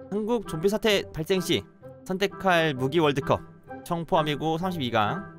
한국 좀비 사태 발생 시 선택할 무기 월드컵 총 포함이고 32강.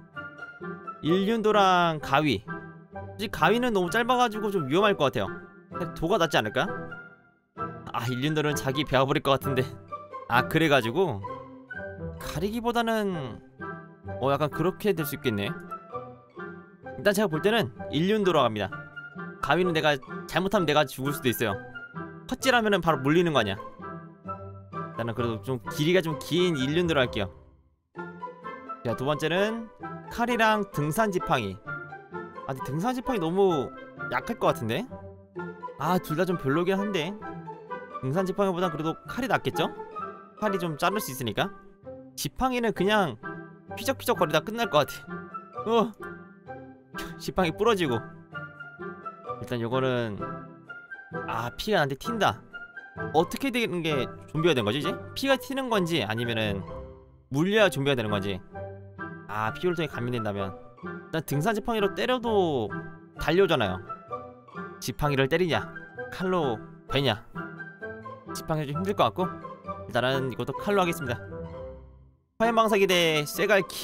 일륜도랑 가위. 솔직히 가위는 너무 짧아가지고 좀 위험할 것 같아요. 도가 낫지 않을까? 아, 일륜도는 자기 베어버릴 것 같은데. 아, 그래가지고 가리기보다는 약간 그렇게 될 수 있겠네. 일단 제가 볼 때는 일륜도로 갑니다. 가위는 내가 잘못하면 내가 죽을 수도 있어요. 컷질하면은 바로 물리는 거 아니야. 나는 그래도 좀 길이가 좀 긴 일륜도로 할게요. 자, 두 번째는 칼이랑 등산 지팡이. 아, 근데 등산 지팡이 너무 약할 것 같은데? 아, 둘 다 좀 별로긴 한데 등산 지팡이보단 그래도 칼이 낫겠죠? 칼이 좀 자를 수 있으니까. 지팡이는 그냥 휘적휘적 거리다 끝날 것 같아. 지팡이 부러지고. 일단 요거는 피가 나한테 튄다. 어떻게 되는 게 좀비가 된 거지 이제? 피가 튀는 건지 아니면은 물려야 좀비가 되는 건지. 피혈통에 감염된다면 일단 등산 지팡이로 때려도 달려오잖아요. 지팡이를 때리냐 칼로 베냐. 지팡이 좀 힘들 것 같고 일단은 이것도 칼로 하겠습니다. 화염방사기 대 쇠갈키.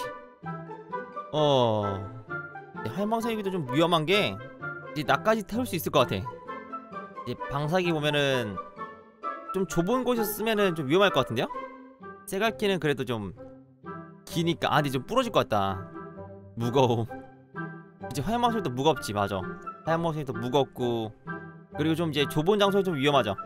화염방사기도 좀 위험한 게 이제 나까지 태울 수 있을 것 같아. 이제 방사기 보면은 좀 좁은 곳에서 쓰면은 좀 위험할 것 같은데요? 쇠갈키는 그래도 좀 기니까. 근데 좀 부러질 것 같다. 무거워. 이제 화염방사기도 무겁지. 맞아, 화염방사기도 무겁고 그리고 좀 이제 좁은 장소에 좀 위험하죠.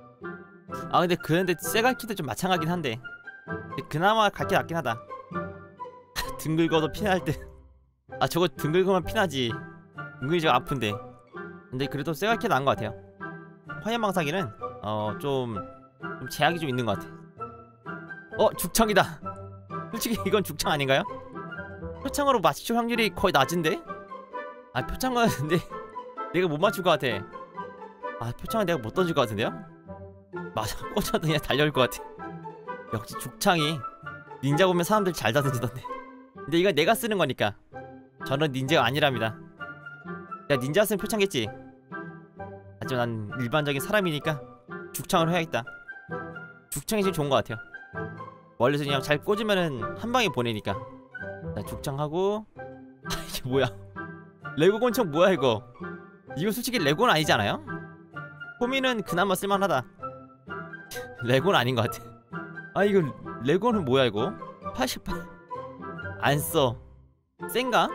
근데 쇠갈키도 좀 마찬가지긴 한데 그나마 갈게 낫긴 하다. 등 긁어도 피날 때. 저거 등 긁으면 피나지. 은근히 좀 아픈데. 근데 그래도 쇠갈키가 나은 것 같아요. 화염방사기는 좀 제약이 좀 있는 것 같아. 죽창이다. 솔직히 이건 죽창 아닌가요? 표창으로 맞출 확률이 거의 낮은데? 표창은 근데 내가 못 맞출 것 같아. 표창은 내가 못 던질 것 같은데요? 맞아, 꽂아도 그냥 달려올 것 같아. 역시 죽창이 닌자 보면 사람들 잘 던지던데. 근데 이건 내가 쓰는 거니까. 저는 닌자가 아니랍니다. 야, 닌자 쓰면 표창겠지. 하지만 난 일반적인 사람이니까 죽창으로 해야겠다. 죽창이 제일 좋은 것 같아요. 멀리서 그냥 잘 꽂으면은 한 방에 보내니까. 자, 죽창하고. 이게 뭐야? 레고 권총 뭐야 이거? 이거 솔직히 레고는 아니잖아요? 호미는 그나마 쓸만하다. 레고는 아닌 것 같아. 이거 레고는 뭐야 이거? 88. 안 써. 센가?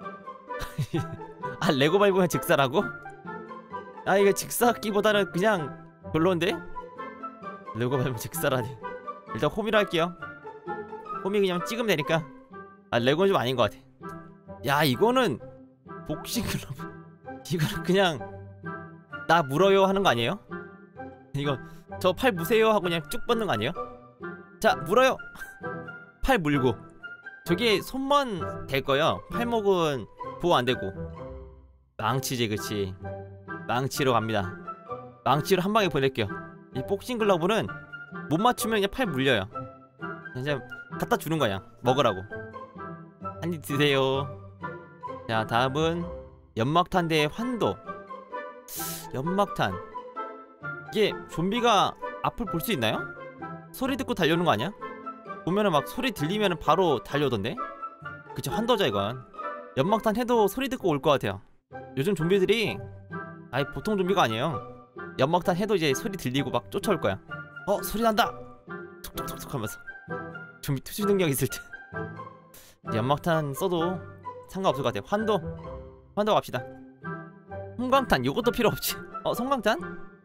레고 밟으면 직사라고? 이거 직사기보다는 그냥 별론데? 레고 밟으면 직사라니. 일단 호미로 할게요. 호미 그냥 찍으면 되니까. 레고는 좀 아닌 것 같아. 야, 이거는 복싱 글러브. 이거는 그냥 나 물어요 하는 거 아니에요? 이거 저 팔 무세요 하고 그냥 쭉 뻗는 거 아니에요? 자, 물어요. 팔 물고. 저게 손만 될 거예요. 팔목은 보호 안 되고. 망치지, 그치. 망치로 갑니다. 망치로 한 방에 보낼게요. 이 복싱 글러브는 못 맞추면 그냥 팔 물려요. 그냥 갖다 주는 거야. 먹으라고. 한 입 드세요. 자, 다음은 연막탄 대 환도. 연막탄. 이게 좀비가 앞을 볼 수 있나요? 소리 듣고 달려오는 거 아니야? 보면은 막 소리 들리면은 바로 달려오던데? 그쵸, 환도죠 이건. 연막탄 해도 소리 듣고 올 것 같아요. 요즘 좀비들이 보통 좀비가 아니에요. 연막탄 해도 이제 소리 들리고 막 쫓아올 거야. 소리 난다! 톡톡톡톡 하면서. 좀비 투시 능력 있을 때. 연막탄 써도 상관없을 것 같아요. 환도 갑시다. 성광탄 요것도 필요 없지. 성광탄?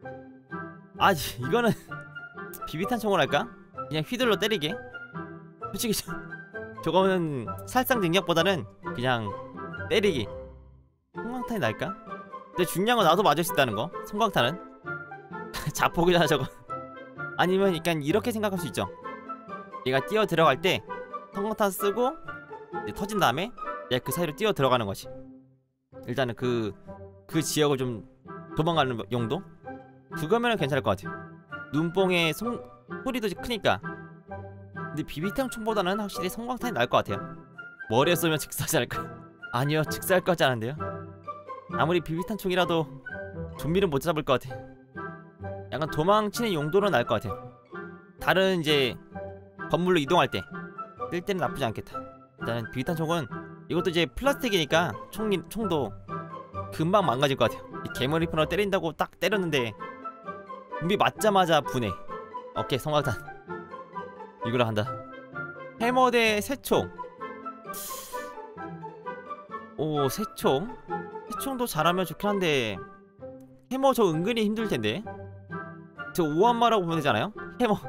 이거는 비비탄 총을 할까? 그냥 휘둘러 때리게. 솔직히 저거는 살상 능력보다는 그냥 때리기. 성광탄이 나을까? 근데 중요한 건 나도 맞을 수 있다는 거. 성광탄은 자폭이잖아 저거. 아니면 약간 이렇게 생각할 수 있죠. 얘가 뛰어 들어갈 때 성광탄 쓰고 이제 터진 다음에 얘 그 사이로 뛰어 들어가는 거지. 일단은 그 지역을 좀 도망가는 용도? 그거면은 괜찮을 것 같아요. 눈뽕의 소리도 크니까. 근데 비비탄 총보다는 확실히 성광탄이 나을 것 같아요. 머리에 쏘면 직사하지 않을까? 아니요, 직사할 것 같지 않은데요. 아무리 비비탄 총이라도 좀비는 못 잡을 것 같아. 약간 도망치는 용도는 나을 것 같아요. 다른 이제 건물로 이동할 때 쓸 때는 나쁘지 않겠다. 일단은 비탄 총은 이것도 이제 플라스틱이니까 총도 금방 망가질 것 같아요. 이 개머리 프로 때린다고 딱 때렸는데 좀비 맞자마자 분해. 오케이, 성광탄 이거로 한다. 해머 대 새총. 오, 새총도 잘하면 좋긴 한데 해머 저 은근히 힘들텐데. 저 오한마라고 보면 되잖아요. 해머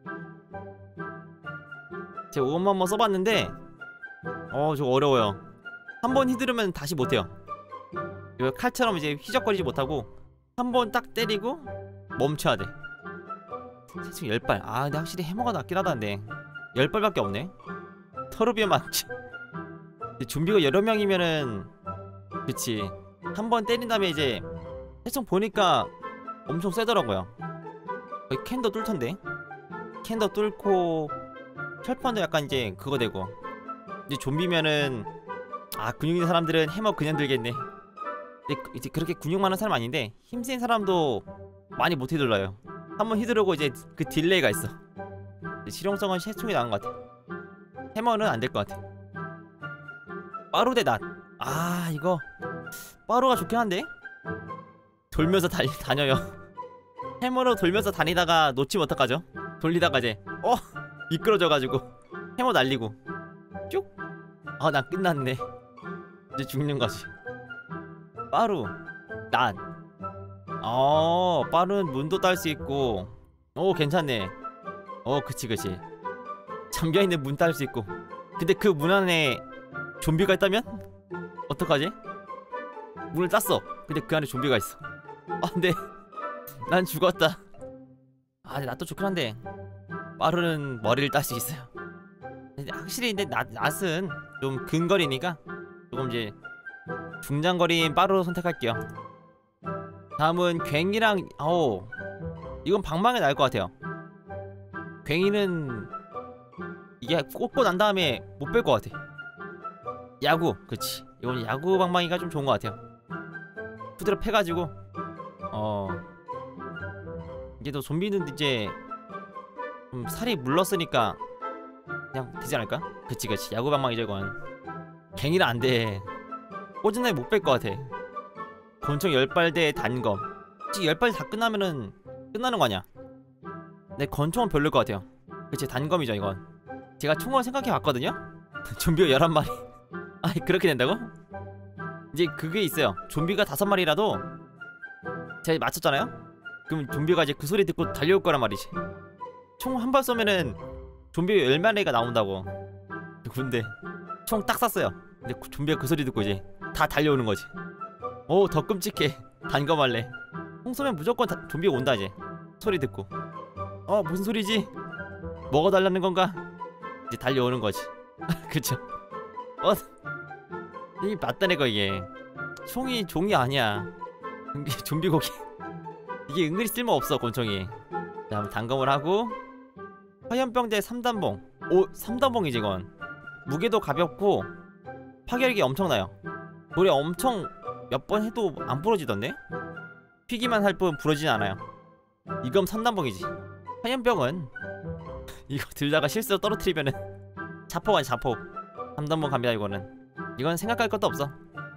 제가 오한마 써봤는데 저거 어려워요. 한번 휘두르면 다시 못해요. 이거 칼처럼 이제 휘적거리지 못하고 한번 딱 때리고 멈춰야 돼. 새총 10발. 아 근데 확실히 해머가 낫긴 하다는데 10발밖에 없네. 터르비언만 좀비가 여러 명이면은 그치, 한번 때린 다음에 이제 새총 보니까 엄청 세더라고요. 거의 캔더 뚫던데. 캔더 뚫고 철판도 약간 이제 그거 되고. 이제 좀비면은 근육 있는 사람들은 해머 그냥 들겠네. 근데 이제 그렇게 근육 많은 사람 아닌데 힘센 사람도 많이 못 휘둘러요. 한번 휘두르고 이제 그 딜레이가 있어. 실용성은 새총이 나은 것 같아. 해머는 안 될 것 같아. 빠루 대 낫. 이거 빠루가 좋긴 한데 돌면서 다녀요. 해머로 돌면서 다니다가 놓치면 어떡하죠? 돌리다가 이제 미끄러져가지고 해머 날리고 쭉. 난 끝났네. 이제 죽는 거지. 빠루 낫. 빠루는 문도 딸 수 있고 괜찮네. 그치 잠겨있는 문 딸 수 있고. 근데 그 문 안에 좀비가 있다면? 어떡하지? 문을 땄어. 근데 그 안에 좀비가 있어. 근데 난 죽었다. 근데 낫도 좋긴 한데 빠루는 머리를 딸 수 있어요. 근데 확실히 근데 낫은 좀 근거리니까 조금 이제 중장거리인 빠루 선택할게요. 다음은 괭이랑 이건 방망이 나을 것 같아요. 괭이는 이게 꽂고 난 다음에 못 뺄 것 같아. 야구, 그치, 이건 야구 방망이가 좀 좋은 것 같아요. 후드로 패가지고 이게 또 좀비는 이제 좀 살이 물렀으니까 그냥 되지 않을까? 그치 야구 방망이죠 이건. 괭이는 안돼. 꽂은 다음에 못 뺄 것 같아. 권총 10발 대 단검. 솔직히 10발 다 끝나면은 끝나는 거 아니야. 근데 권총은 별로일 것 같아요. 그치, 단검이죠 이건. 제가 총을 생각해봤거든요. 좀비가 11마리. 그렇게 된다고? 이제 그게 있어요. 좀비가 5마리라도 제가 맞췄잖아요? 그럼 좀비가 이제 그 소리 듣고 달려올 거란 말이지. 총 한 발 쏘면은 좀비 10마리가 나온다고. 근데 총 딱 쐈어요. 근데 좀비가 그 소리 듣고 이제 다 달려오는 거지. 더 끔찍해. 단검할래. 총 쏘면 무조건 좀비가 온다 이제. 소리 듣고 무슨 소리지? 뭐가 달라는 건가? 이제 달려오는 거지. 그쵸? 이게 맞다네 거 이게. 총이 종이 아니야. 좀비 고기. 이게 은근히 쓸모없어 권총이. 자, 한번 단검을 하고 화염병 대 3단봉. 3단봉이지 이건. 무게도 가볍고 파괴력이 엄청나요. 돌에 엄청 몇 번 해도 안 부러지던데? 휘기만 할 뿐 부러지진 않아요. 이건 3단봉이지. 화염병은 이거 들다가 실수로 떨어뜨리면은 자폭 아니 자폭. 3단봉 갑니다 이거는. 이건 생각할 것도 없어.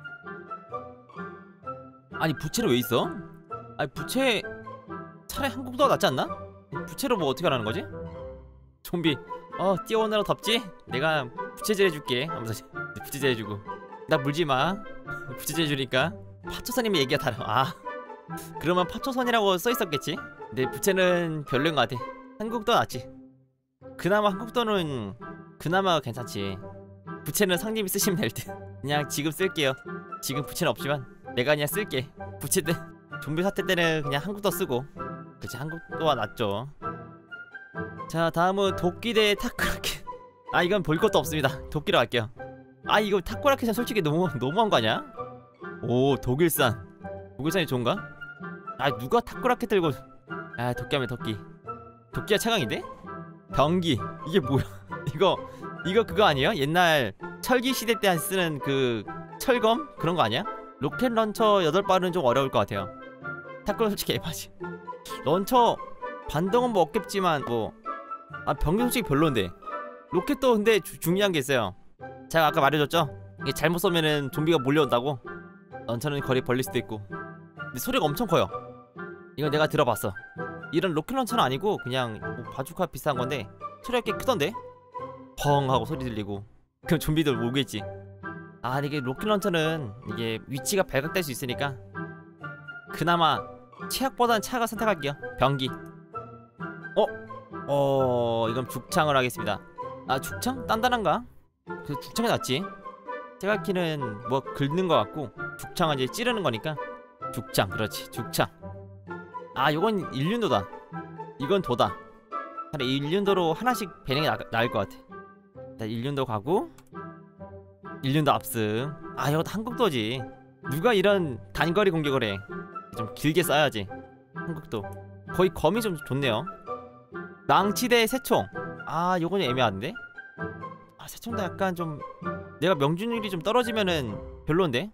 아니 부채는 왜 있어? 부채 차라리 한국도가 낫지 않나? 부채로 뭐 어떻게 하라는 거지? 좀비 뛰어오느라 덥지? 내가 부채질 해줄게 하면서 부채질 해주고. 나 물지마. 부채질 해주니까 파초선이면 얘기가 달라. 그러면 파초선이라고 써있었겠지? 근데 부채는 별로인 것 같아. 한국도 낫지. 그나마 한국도는 그나마 괜찮지. 부채는 상님이 쓰시면 될 듯. 그냥 지금 쓸게요. 지금 부채는 없지만 내가 그냥 쓸게. 부채 때 좀비 사태 때는 그냥 한국도 쓰고. 그치, 한국도가 낫죠. 자, 다음은 도끼 대 타코라켓. 이건 볼 것도 없습니다. 도끼로 갈게요. 이거 타코라켓은 솔직히 너무한 거 아니야? 독일산이 좋은가? 누가 타코라켓 들고. 도끼하면 도끼. 도끼가 최강인데? 병기. 이게 뭐야? 이거 그거 아니에요? 옛날 철기 시대 때 쓰는 그 철검? 그런 거 아니야? 로켓 런처 8발은 좀 어려울 것 같아요. 타코는 솔직히 에바지. 런처 반동은 뭐 없겠지만 뭐 아 병기 솔직히 별론데 로켓도 근데 중요한 게 있어요. 제가 아까 말해줬죠? 이게 잘못 쏘면은 좀비가 몰려온다고. 런처는 거리 벌릴 수도 있고. 근데 소리가 엄청 커요. 이건 내가 들어봤어. 이런 로켓 런처는 아니고 그냥 뭐 바주카 비슷한 건데 소리가 꽤 크던데? 펑 하고 소리 들리고. 그럼 좀비들 오겠지. 아 이게 로켓 런처는 이게 위치가 발각될 수 있으니까 그나마 최악보단 차가 선택할게요. 병기. 이건 죽창을 하겠습니다. 아 죽창? 단단한가? 그래서 죽창이 낫지. 세가키는 뭐 긁는 거 같고 죽창은 이제 찌르는 거니까 죽창. 그렇지 죽창. 아 요건 일륜도다. 이건 도다. 차라리 일륜도로 하나씩 배는 게 나을 것 같아. 일단 일륜도 가고 일륜도 압승. 아 이것도 한국도지. 누가 이런 단거리 공격을 해. 좀 길게 쏴야지. 한국도 거의 검이 좀 좋네요. 망치 대 새총. 아 요건 애매한데? 아 새총도 약간 좀 내가 명중률이 좀 떨어지면은 별론데?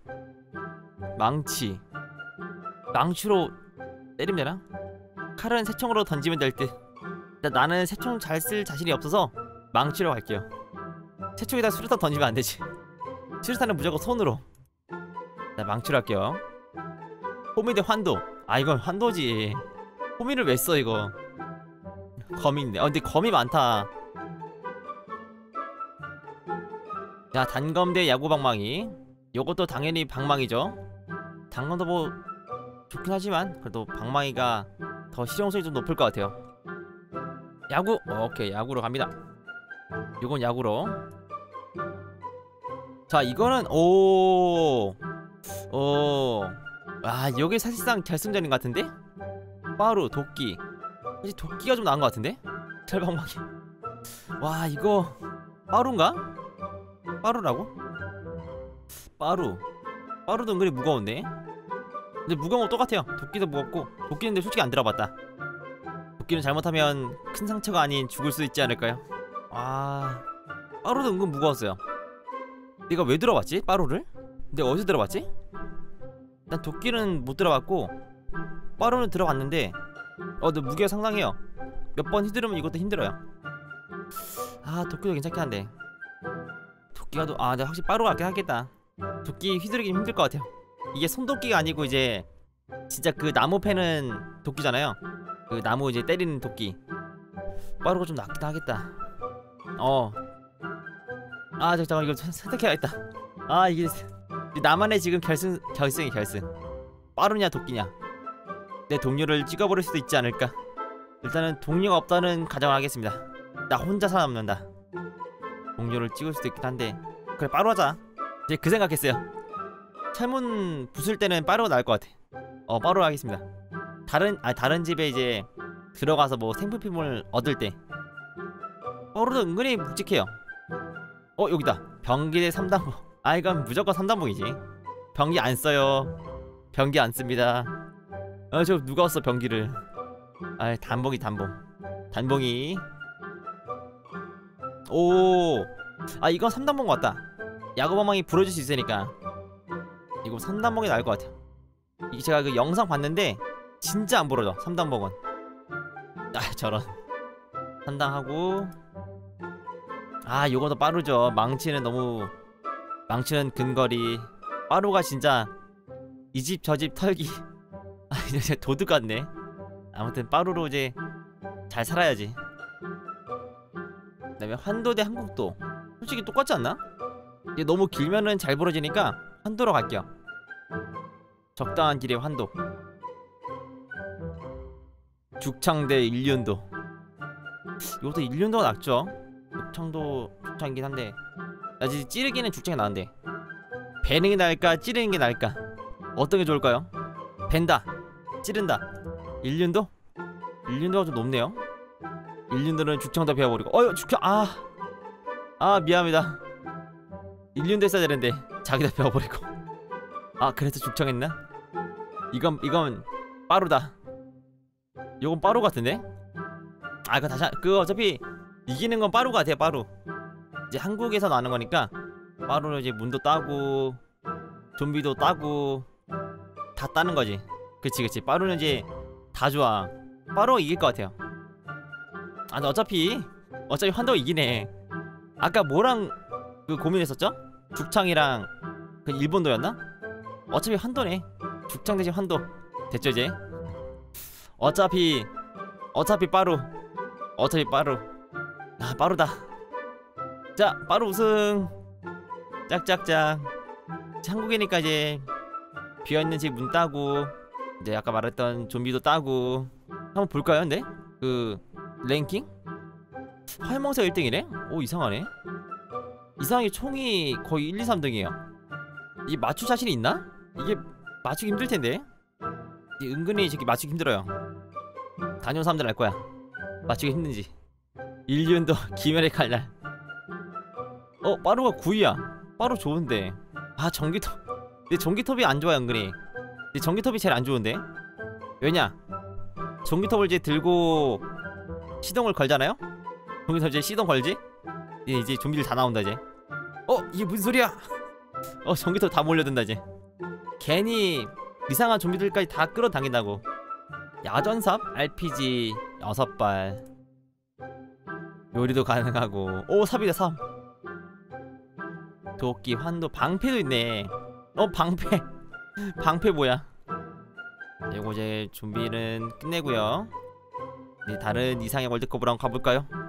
망치로 때리면 되나? 칼은 새총으로 던지면 될 듯. 나는 새총 잘 쓸 자신이 없어서 망치로 갈게요. 새총에다 수류탄 던지면 안 되지. 수류탄은 무조건 손으로. 나 망치로 할게요. 호미 대 환도. 아 이건 환도지. 호미를 왜 써 이거. 검이 있네. 근데 검이 많다. 자 단검 대 야구 방망이. 요것도 당연히 방망이죠. 단검도 뭐 좋긴 하지만 그래도 방망이가 더 실용성이 좀 높을 것 같아요. 야구. 오케이 야구로 갑니다. 요건 야구로. 자 이거는 아 요게 사실상 결승전인 것 같은데? 빠루 도끼. 사실 도끼가 좀 나은 것 같은데? 철방망이. 와 이거 빠루인가? 빠루라고? 빠루도 은근히 무거운데? 근데 무거운 거 똑같아요. 도끼도 무겁고. 도끼는 근데 솔직히 안 들어봤다. 도끼는 잘못하면 큰 상처가 아닌 죽을 수 있지 않을까요? 아 빠루도 은근 무거웠어요. 내가 왜 들어봤지? 빠루를? 근데 어디서 들어봤지? 난 도끼는 못 들어봤고 빠루는 들어봤는데 근데 무게가 상당해요. 몇 번 휘두르면 이것도 힘들어요. 아 도끼도 괜찮긴 한데 도끼가 내가 확실히 빠루가 낫긴 하겠다. 도끼 휘두르기 힘들 것 같아요. 이게 손도끼가 아니고 이제 진짜 그 나무 패는 도끼잖아요. 그 나무 이제 때리는 도끼. 빠루가 좀 낫긴 하겠다. 잠깐만 이거 선택해야겠다. 아 이게 나만의 지금 결승이 결승. 빠루냐 도끼냐. 내 동료를 찍어버릴 수도 있지 않을까. 일단은 동료가 없다는 가정을 하겠습니다. 나 혼자 살아남는다. 동료를 찍을 수도 있긴 한데 그래 빠루 하자. 이제 그 생각했어요. 철문 부술 때는 빠루가 나을 것 같아. 빠루 하겠습니다. 다른 집에 이제 들어가서 뭐 생필품을 얻을 때 빠루도 은근히 묵직해요. 여기다. 병기 대 3단봉. 이건 무조건 3단봉이지. 병기 안 써요. 병기 안 씁니다. 저 누가 썼어 병기를. 단봉이. 이건 3단봉 같다. 야구방망이 부러질 수 있으니까 이거 3단봉이 나을 것 같아요. 이게 제가 그 영상 봤는데 진짜 안 부러져 3단봉은. 저런. 3단 하고 요거도 빠르죠. 망치는 근거리. 빠루가 진짜 이 집 저 집 털기. 이제 도둑 같네. 아무튼 빠루로 이제 잘 살아야지. 그 다음에 환도 대 한국도. 솔직히 똑같지 않나? 이게 너무 길면은 잘 부러지니까 환도로 갈게요. 적당한 길의 환도. 죽창 대 일륜도. 이것도 일륜도가 낫죠. 죽창이긴 한데 나 지금 찌르기는 죽창이 나은데 베는 게 나을까 찌르는 게 나을까? 어떤 게 좋을까요? 벤다 찌른다. 일륜도가 좀 높네요. 일륜도는 죽창도 베어버리고. 죽창. 미안합니다. 일륜도 했어야 되는데 자기다 베어버리고. 그래서 죽창 했나? 이건 빠루다. 이건 빠루 같은데? 그거 어차피 이기는 건 빠루 같아요. 빠루. 이제 한국에서 나는 거니까 빠루는 이제 문도 따고 좀비도 따고 다 따는 거지. 그치. 빠루는 이제 다 좋아. 빠루가 이길 것 같아요. 아 근데 어차피 환도가 이기네. 아까 뭐랑 그 고민했었죠? 죽창이랑 그 일본도였나? 어차피 환도네. 죽창 대신 환도. 됐죠 이제? 어차피 빠루. 아 빠루다. 자 빠루 우승. 짝짝짝. 한국이니까 이제 비어있는 집 문 따고 이제 아까 말했던 좀비도 따고 한번 볼까요? 근데 그 랭킹? 활망사 1등이래? 오 이상하네. 이상하게 총이 거의 1, 2, 3등이에요 이게 맞출 자신이 있나? 이게 맞추기 힘들텐데. 이게 은근히 저기 맞추기 힘들어요. 다녀온 사람들 알 거야 맞추기 힘든지. 인륜도 기멸의 칼날. 빠루가 9위야 빠루 좋은데. 아 전기톱. 근데 전기톱이 안 좋아 은근히. 근데 전기톱이 제일 안 좋은데. 왜냐? 전기톱을 이제 들고 시동을 걸잖아요? 전기톱 이제 시동 걸지? 이제 좀비들 다 나온다 이제. 이게 무슨 소리야? 전기톱 다 몰려든다 이제. 괜히 이상한 좀비들까지 다 끌어당긴다고. 야전삽? RPG 6발. 요리도 가능하고. 오 삽이다 삽. 도끼 환도 방패도 있네. 방패 뭐야? 요거 이제 좀비는 끝내고요. 이제 다른 이상의 월드컵으로 한번 가볼까요?